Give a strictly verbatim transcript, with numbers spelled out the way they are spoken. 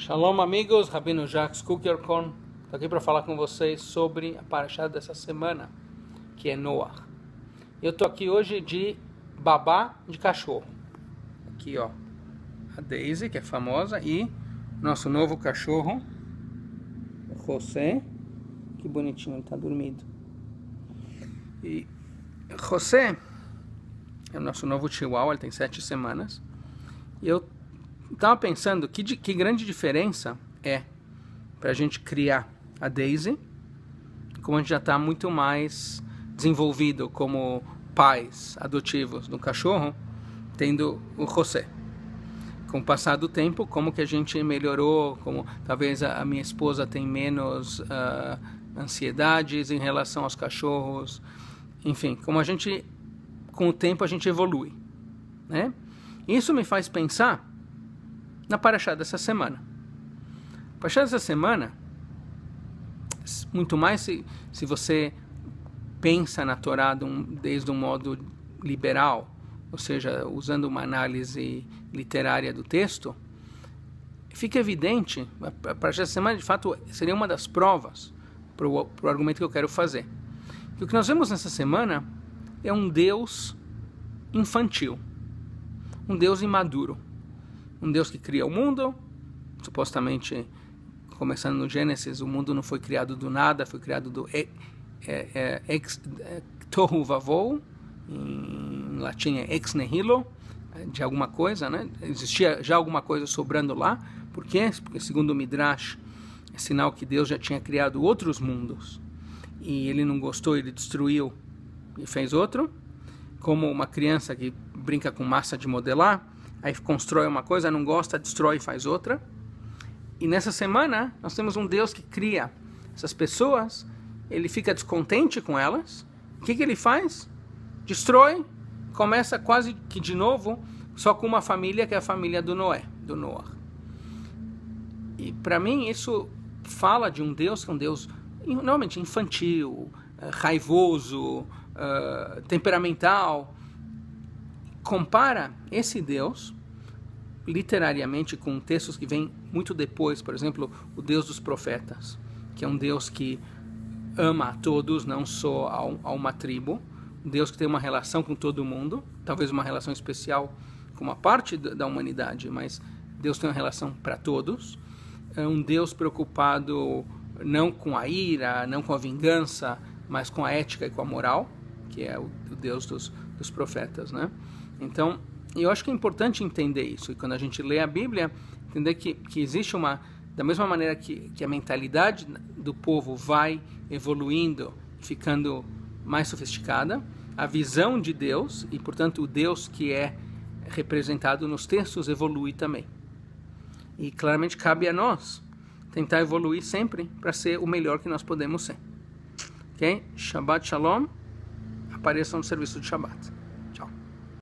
Shalom, amigos. Rabino Jacques Kukerkorn. Estou aqui para falar com vocês sobre a parashá dessa semana, que é Noah. Eu estou aqui hoje de babá de cachorro. Aqui, ó, a Daisy, que é famosa, e nosso novo cachorro, o José. Que bonitinho, ele está dormindo. E José é o nosso novo chihuahua, ele tem sete semanas. E eu estava pensando que, que grande diferença é para a gente criar a Daisy, como a gente já está muito mais desenvolvido como pais adotivos do cachorro, tendo o José. Com o passar do tempo, como que a gente melhorou, como talvez a, a minha esposa tem menos uh, ansiedades em relação aos cachorros, enfim, como a gente, com o tempo a gente evolui, né? Isso me faz pensar na parashá dessa semana. A parashá dessa semana, muito mais se, se você pensa na Torá de um, desde um modo liberal, ou seja, usando uma análise literária do texto, fica evidente, a parashá dessa semana de fato seria uma das provas para o argumento que eu quero fazer. Que o que nós vemos nessa semana é um Deus infantil, um Deus imaduro. Um Deus que cria o mundo, supostamente, começando no Gênesis, o mundo não foi criado do nada, foi criado do é, é, é, ex tohu vavou, em latim é ex nihilo, de alguma coisa, né? Existia já alguma coisa sobrando lá. Por quê? Porque segundo o Midrash, é sinal que Deus já tinha criado outros mundos, e ele não gostou, ele destruiu e fez outro, como uma criança que brinca com massa de modelar, aí constrói uma coisa, não gosta, destrói e faz outra. E nessa semana, nós temos um Deus que cria essas pessoas, ele fica descontente com elas. O que, que ele faz? Destrói, começa quase que de novo, só com uma família, que é a família do Noé, do Noah. E para mim isso fala de um Deus que é um Deus normalmente infantil, raivoso, uh, temperamental. Compara esse Deus, literariamente, com textos que vêm muito depois, por exemplo, o Deus dos profetas, que é um Deus que ama a todos, não só a uma tribo, um Deus que tem uma relação com todo mundo, talvez uma relação especial com uma parte da humanidade, mas Deus tem uma relação para todos. É um Deus preocupado não com a ira, não com a vingança, mas com a ética e com a moral, que é o Deus dos, dos profetas, né? Então, eu acho que é importante entender isso. E quando a gente lê a Bíblia, entender que, que existe uma... Da mesma maneira que, que a mentalidade do povo vai evoluindo, ficando mais sofisticada, a visão de Deus, e portanto o Deus que é representado nos textos, evolui também. E claramente cabe a nós tentar evoluir sempre para ser o melhor que nós podemos ser. Ok? Shabbat Shalom. Apareçam no serviço de Shabbat.